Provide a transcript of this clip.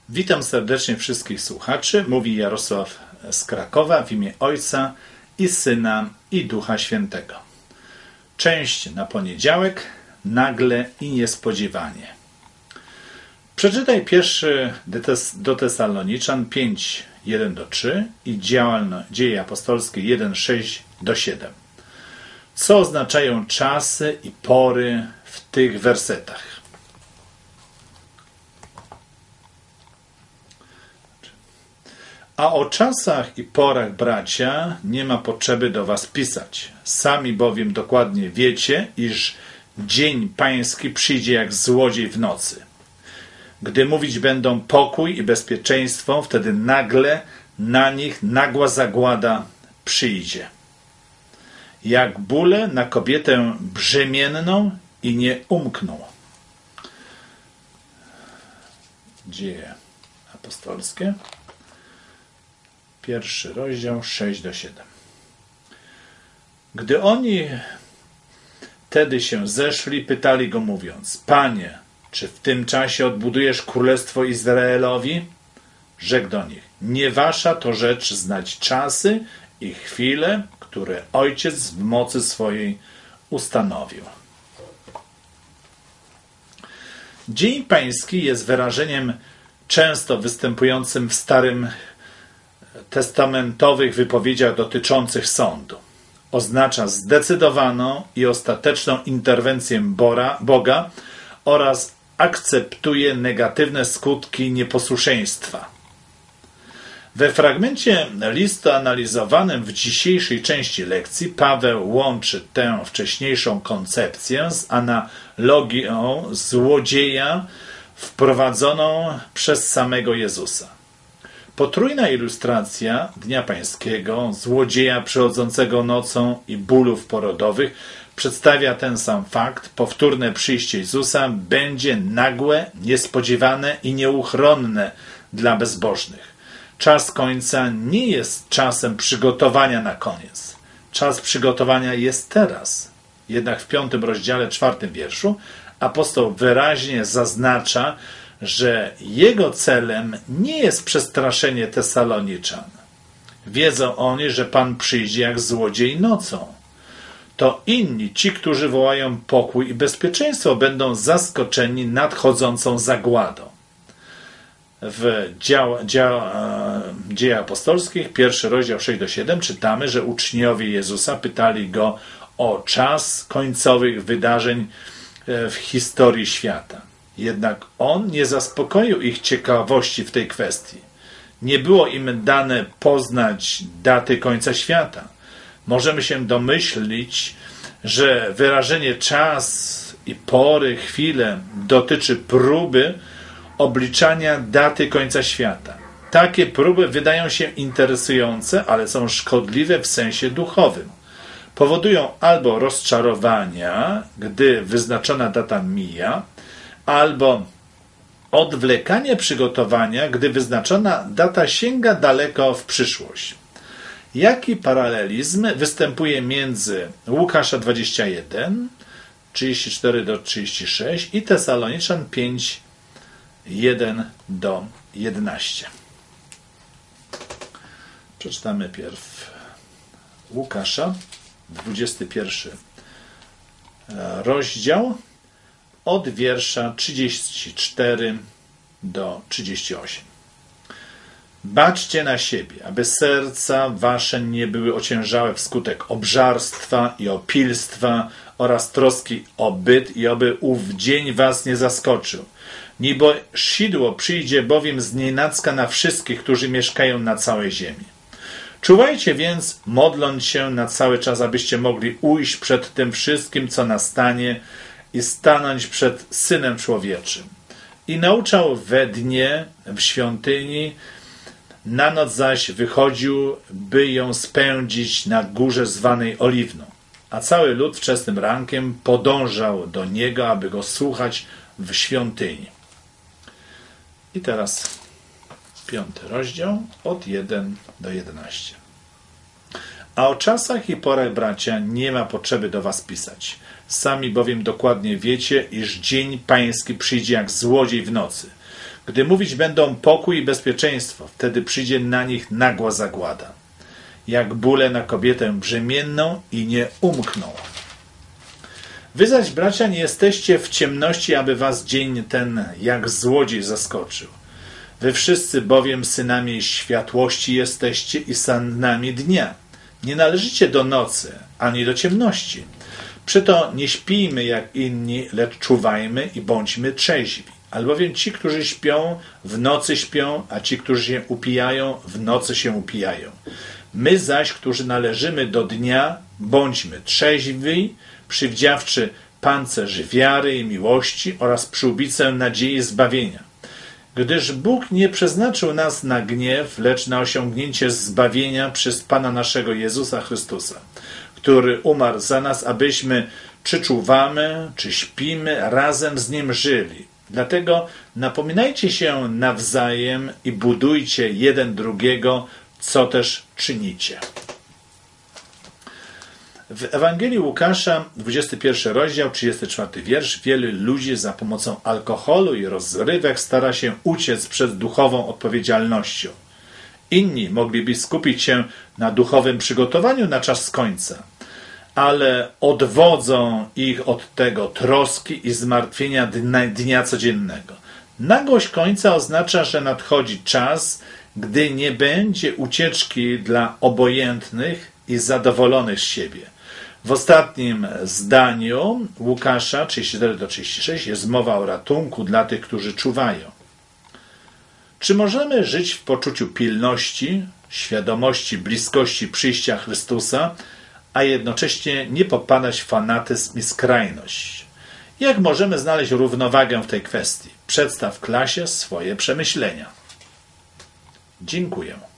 Witam serdecznie wszystkich słuchaczy. Mówi Jarosław z Krakowa w imię Ojca i Syna i Ducha Świętego. Część na poniedziałek, nagle i niespodziewanie. Przeczytaj pierwszy do Tesaloniczan 5, 1-3 i Dzieje apostolskie 1, 6-7. Co oznaczają czasy i pory w tych wersetach? A o czasach i porach, bracia, nie ma potrzeby do was pisać. Sami bowiem dokładnie wiecie, iż dzień pański przyjdzie jak złodziej w nocy. Gdy mówić będą pokój i bezpieczeństwo, wtedy nagle na nich nagła zagłada przyjdzie. Jak bóle na kobietę brzemienną i nie umkną. Dzieje apostolskie. 1 rozdział 6-7. Gdy oni wtedy się zeszli, pytali go mówiąc: Panie, czy w tym czasie odbudujesz królestwo Izraelowi? Rzekł do nich: nie wasza to rzecz znać czasy i chwile, które Ojciec w mocy swojej ustanowił. Dzień Pański jest wyrażeniem często występującym w Starym testamentowych wypowiedziach dotyczących sądu. Oznacza zdecydowaną i ostateczną interwencję Boga oraz akceptuje negatywne skutki nieposłuszeństwa. We fragmencie listu analizowanym w dzisiejszej części lekcji Paweł łączy tę wcześniejszą koncepcję z analogią złodzieja wprowadzoną przez samego Jezusa. Potrójna ilustracja Dnia Pańskiego, złodzieja przychodzącego nocą i bólów porodowych przedstawia ten sam fakt. Powtórne przyjście Jezusa będzie nagłe, niespodziewane i nieuchronne dla bezbożnych. Czas końca nie jest czasem przygotowania na koniec. Czas przygotowania jest teraz. Jednak w 5 rozdziale 4 wierszu apostoł wyraźnie zaznacza, że jego celem nie jest przestraszenie Tesaloniczan. Wiedzą oni, że Pan przyjdzie jak złodziej nocą. To inni, ci, którzy wołają pokój i bezpieczeństwo, będą zaskoczeni nadchodzącą zagładą. W Dziejach Apostolskich, 1 rozdział 6-7 czytamy, że uczniowie Jezusa pytali go o czas końcowych wydarzeń w historii świata. Jednak on nie zaspokoił ich ciekawości w tej kwestii. Nie było im dane poznać daty końca świata. Możemy się domyślić, że wyrażenie czas i pory, chwile dotyczy próby obliczania daty końca świata. Takie próby wydają się interesujące, ale są szkodliwe w sensie duchowym. Powodują albo rozczarowania, gdy wyznaczona data mija, albo odwlekanie przygotowania, gdy wyznaczona data sięga daleko w przyszłość. Jaki paralelizm występuje między Łukasza 21, 34-36 i Tesaloniczan 5, 1-11. Przeczytamy pierw Łukasza, 21 rozdział, od wiersza 34 do 38. Baczcie na siebie, aby serca wasze nie były ociężałe wskutek obżarstwa i opilstwa oraz troski o byt i oby ów dzień was nie zaskoczył. Nibo sidło przyjdzie bowiem znienacka na wszystkich, którzy mieszkają na całej ziemi. Czuwajcie więc, modląc się na cały czas, abyście mogli ujść przed tym wszystkim, co nastanie, i stanąć przed Synem Człowieczym. I nauczał we dnie w świątyni, na noc zaś wychodził, by ją spędzić na górze zwanej Oliwną. A cały lud wczesnym rankiem podążał do niego, aby go słuchać w świątyni. I teraz 5 rozdział, od 1 do 11. A o czasach i porach, bracia, nie ma potrzeby do was pisać. Sami bowiem dokładnie wiecie, iż dzień pański przyjdzie jak złodziej w nocy. Gdy mówić będą pokój i bezpieczeństwo, wtedy przyjdzie na nich nagła zagłada, jak bóle na kobietę brzemienną i nie umkną. Wy zaś, bracia, nie jesteście w ciemności, aby was dzień ten jak złodziej zaskoczył. Wy wszyscy bowiem synami światłości jesteście i synami dnia. Nie należycie do nocy, ani do ciemności. Przeto nie śpijmy jak inni, lecz czuwajmy i bądźmy trzeźwi. Albowiem ci, którzy śpią, w nocy śpią, a ci, którzy się upijają, w nocy się upijają. My zaś, którzy należymy do dnia, bądźmy trzeźwi, przywdziawszy pancerz wiary i miłości oraz przyłbicę nadziei zbawienia. Gdyż Bóg nie przeznaczył nas na gniew, lecz na osiągnięcie zbawienia przez Pana naszego Jezusa Chrystusa, który umarł za nas, abyśmy czy czuwamy, czy śpimy, razem z Nim żyli. Dlatego napominajcie się nawzajem i budujcie jeden drugiego, co też czynicie. W Ewangelii Łukasza, 21 rozdział, 34 wiersz, wielu ludzi za pomocą alkoholu i rozrywek stara się uciec przed duchową odpowiedzialnością. Inni mogliby skupić się na duchowym przygotowaniu na czas końca, ale odwodzą ich od tego troski i zmartwienia dnia codziennego. Nagłość końca oznacza, że nadchodzi czas, gdy nie będzie ucieczki dla obojętnych i zadowolonych z siebie. W ostatnim zdaniu Łukasza 34-36 jest mowa o ratunku dla tych, którzy czuwają. Czy możemy żyć w poczuciu pilności, świadomości bliskości przyjścia Chrystusa, a jednocześnie nie popadać w fanatyzm i skrajność? Jak możemy znaleźć równowagę w tej kwestii? Przedstaw klasie swoje przemyślenia. Dziękuję.